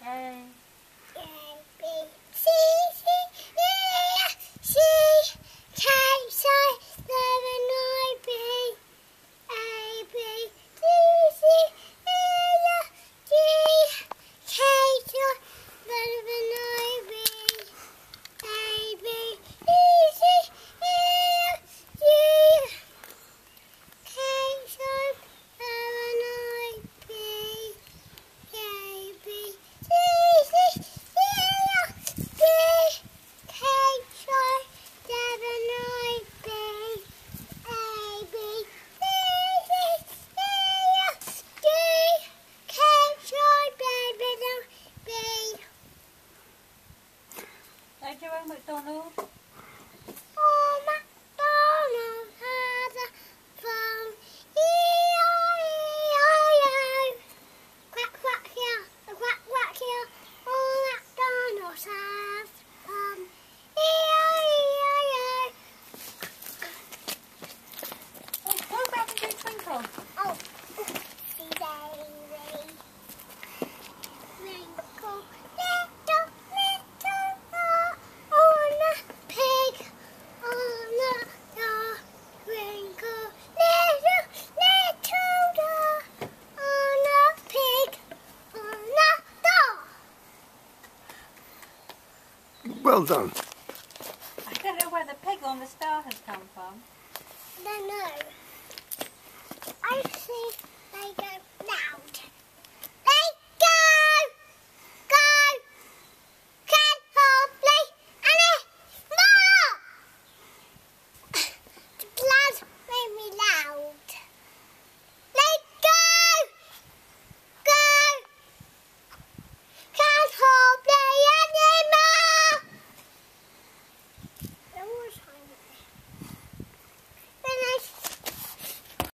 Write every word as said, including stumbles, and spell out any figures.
A. A, B, C, C, D, F, C, K, so, seven, nine, B, A, B, C, C, E, F, G, K, so, seven, nine, B, A, B, C, C, E, F, G, K, so, seven, nine, B, A, B, C, C, E, F, G, K, so, seven, nine, B, A, B, C, C, E, F, G, K, so, seven, nine, B. A. Joanne McDonald. Oh, MacDonald has a farm. E I E I O. Quack, quack here, a quack, quack here. Oh, MacDonald has a farm. E I E I O. Oh, what about the big twinkle? Oh, see Davy. Wrinkle, little, little star on a pig, on a star. Wrinkle, little, little star on a pig, on a star. Well done. I don't know where the pig on the star has come from. I don't know. I see they go.